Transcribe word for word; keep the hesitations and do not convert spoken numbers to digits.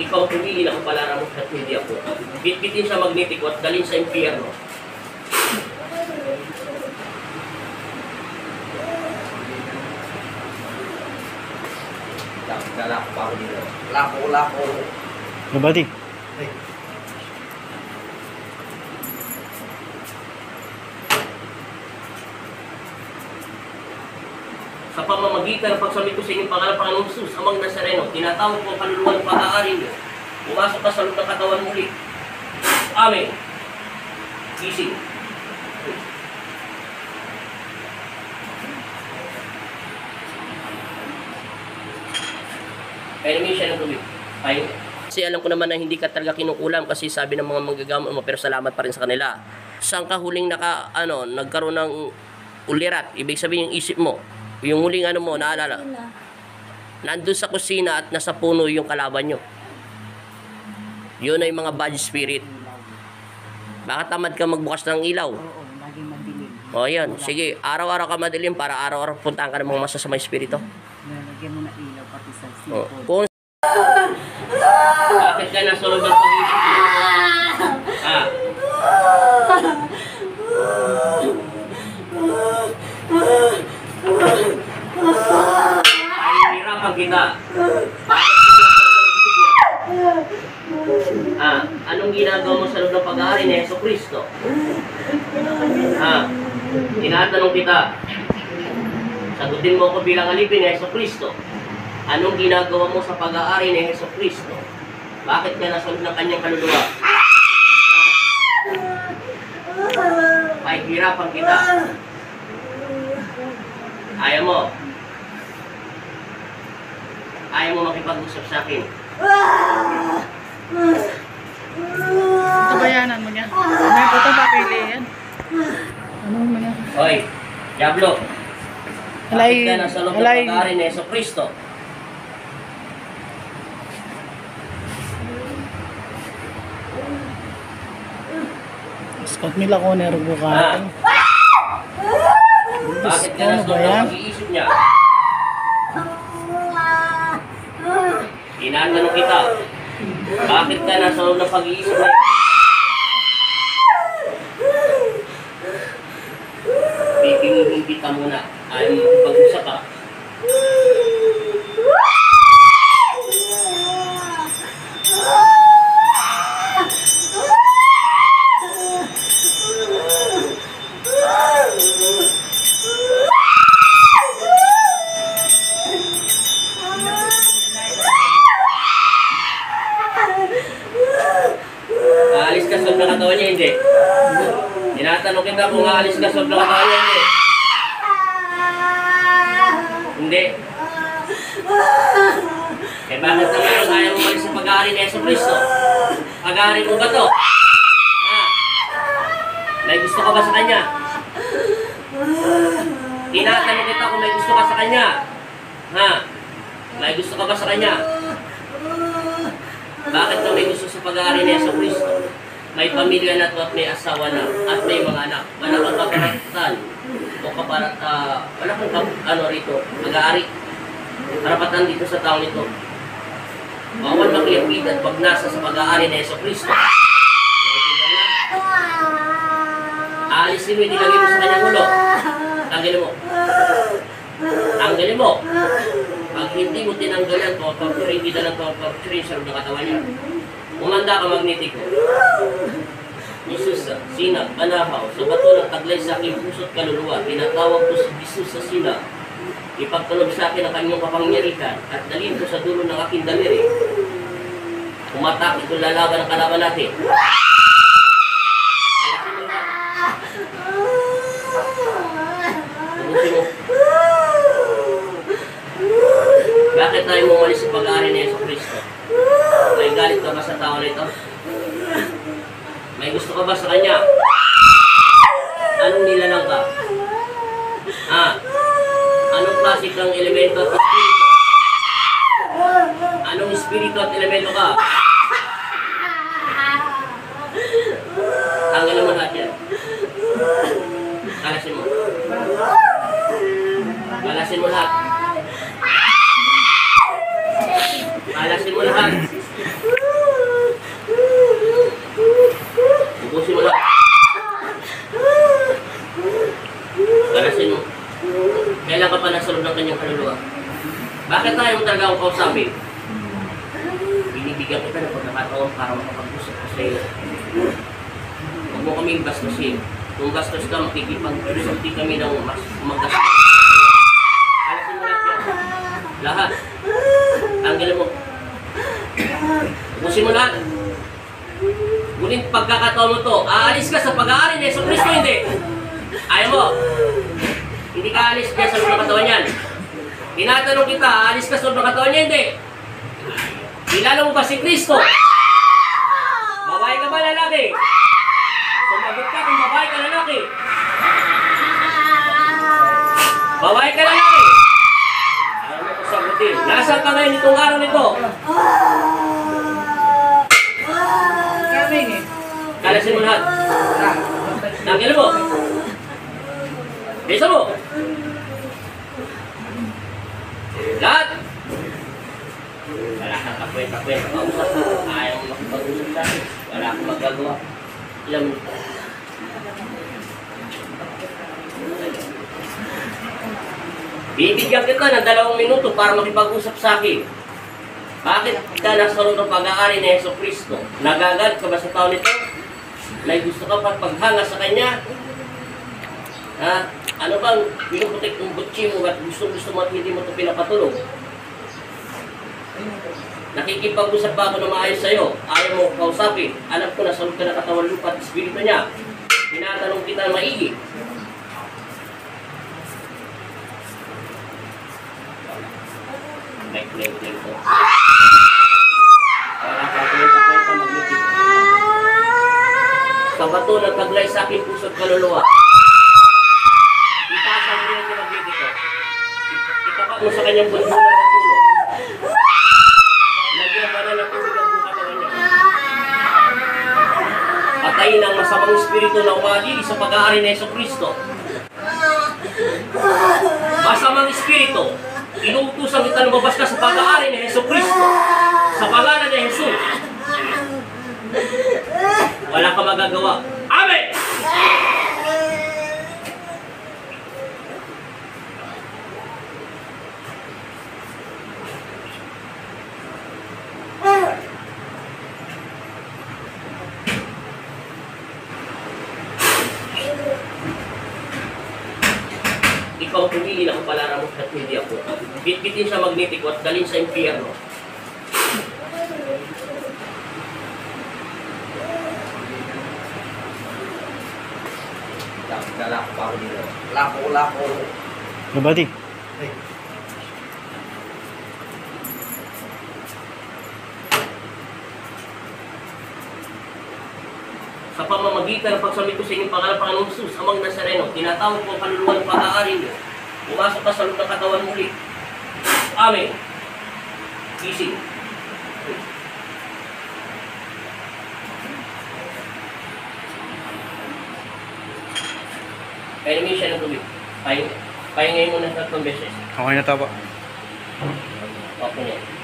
ikaw pumili na kapalaran mo at hindi ako. Bitbitin sa magnetiko at dalhin sa impyerno. Lako pa ako dito. Lako, lako. Nabati. Sa pamamagitan ng pagsamit ko sa inyong pangalan, Panginoong Jesus, Amang Nazareno, tinatawag ko ang kaluluwa ng pag-aari niyo. Pumasok ka sa loob ng katawan muli. Amen. Gising. Kaya namin siya ng tubig. Ayun. Kasi alam ko naman na hindi ka talaga kinukulam kasi sabi ng mga manggagamot mo, pero salamat pa rin sa kanila. Saan ka huling naka, ano, nagkaroon ng ulirat? Ibig sabihin yung isip mo. Yung huling ano mo, naalala? Nandun sa kusina at nasa puno yung kalaban nyo. Yun ay mga bad spirit. Baka tamad ka magbukas ng ilaw. Oo, laging madilim. O yan, sige, araw-araw ka madilim para araw-araw puntaan ka ng mga masasamay spirito. Nalagyan mo na ilaw pati sa O, sipon. kung bakit ka nasulog ng pag-ibig mo? Ah. Ay, hirapan kita. Ah, anong ginagawa mo sa loob ng pag-aari ni Jesucristo? Ah, tinatanong kita. Sagutin mo ako bilang alipin ni Jesucristo. Anong ginagawa mo sa pag-aari ni Jesucristo? Bakit ka nasa loob ng kanyang kaluluwa? Ah. Ay, hirapan kita. Ayaw mo. Ayaw mo makipag-usap sa akin. Tabayanan mo niya. May butang papili yan. Ano mo niya? Hoy, Diablo. Halay, Bakit ka nasa loob ng halay. pag-aari ni Jesucristo? Scott Mila ko na rubo ka. Ah. Bakit ka nasa Ano ba loob ng yan? pag-iisip niya? Tinatanong kita. Bakit ka nasa loob ng pag-iisip niya? Pipingin kita muna. Ayaw mo pag-usap ka. Aalis ka sa loob ng katawan niya, hindi. Tinatanong kita kung aalis ka sa loob ng katawan niya, hindi. Hindi. Eh bakit naman ayaw mo malis sa pag-aari ni Jesucristo? Pag-aari mo ba to? Ha? May gusto ka ba sa kanya? Tinatanong kita kung may gusto ka sa kanya. Ha? May gusto ka ba sa kanya? Bakit ka may gusto sa pag-aari ni Jesucristo? May pamilya na to at may asawa na at may mga anak. Wala kang kaparatan o kaparat, uh, wala kang kap, ano rito, mag-aari. Karapatan dito sa taong ito. Bawal makiyapid at pag nasa sa pag-aari ni Jesucristo. Aalisin mo, ilagay mo sa kanyang ulo. Tanggalin mo. Tanggalin mo. Pag hindi mo tinanggalan, torture, hindi na lang torture sa loob ng katawan niya. Umanda ka magnetiko. Jesus, sinag, panahaw, sa bato ng taglay sa aking puso't kaluluwa, tinatawag ko si Jesus sa sinag. Ipagkalob sa akin ang kanyang kapangyarihan at dalhin ko sa dulo ng aking daliri. Umatake kung lalaban ang kalaban natin. Tubusin mo. Bakit tayo umalis sa pag-aari ni Jesucristo? May galit ka ba sa tao na ito? May gusto ka ba sa kanya? Anong nilalang ka? Ha? Anong klase kang elemento at espiritu? Anong espiritu at elemento ka? Tanggalin mo lahat yan. Kalasin mo. Kalasin mo lahat. Kalasin mo lahat. Bakit tayo mo talaga akong kausapin? Binibigyan kita ng pagkakataon para makapag-usap ko sa iyo. Huwag mo kaming bastusin. Kung bastos ka, makikipag-usap din kami ng mas magastos. Alasin mo lahat yan. Lahat. Tanggalin mo. Ubusin mo lahat. Ngunit pagkakataon mo to, aalis ka sa pag-aari ni Yesu Cristo, hindi. Ayaw mo. Hindi ka aalis dyan sa loob ng katawan yan. Tinatanong kita, aalis ka sa loob ng katawan niya, hindi. Kilala mo ba si Cristo? Babae ka ba, lalaki? Sumagot ka kung babae ka, lalaki. Babae ka, lalaki. Ayaw mo ko sagutin. Nasaan ka ngayon itong araw nito? Kalasin mo lahat. Tanggalin mo. Bisa mo. Lahat. Wala kang kakwet-kakwet. Kausap mo. Ayaw mo makipag-usap sa akin. Wala akong magagawa. Ilang mo. Bibigyan kita ng dalawang minuto para makipag-usap sa akin. Bakit ka nasa loob ng pag-aari ni Yesu Cristo? Nagagad ka ba sa tao nito? Na gusto ka pa paghanga sa kanya? Ha? Ano bang pinuputik ng butsi mo at gusto-gusto mo at hindi mo ito pinapatulog? Nakikipag-usap ba ako na maayos sa'yo? Ayaw mo kausapin. Alam ko na salog ka na katawan lupa at espiritu niya. Tinatanong kita na maigi. Like-like-like ko. Wala ka kwenta-kwenta mag-meeting. Kabato ng taglay sa aking puso't kaluluwa. Itaas ang rin ang mag-meeting ko. Itapak mo sa kanyang bundulan ng tulo. Lagyan ba na ng tubig ang buka na kanya? Patayin ang masamang espiritu na umadili sa pag-aari ni Yesu Cristo. Masamang espiritu, inuutusan kita lumabas ka sa pag-aari ni Yesu Cristo. Sa pangalan ni Jesus. Wala ka magagawa. Amen! Ikaw pumili na kapalara mo at hindi ako. Bitbitin sa magnetic at dalhin sa impyerno. Lako pa ako dito. Lako, lako. Nabati. Sa pamamagitan ng pagsamit ko sa inyong pangalan, Panginoong Jesus, Amang Nazareno, tinatawag ko ang kaluluwa ng pag-aari niyo. Pumasok ka sa loob ng katawan muli. Amen. Gising. Kaya namin siya ng tubig. Pahing, pahingay mo na tatlong beses. Okay na tapa. Okay na.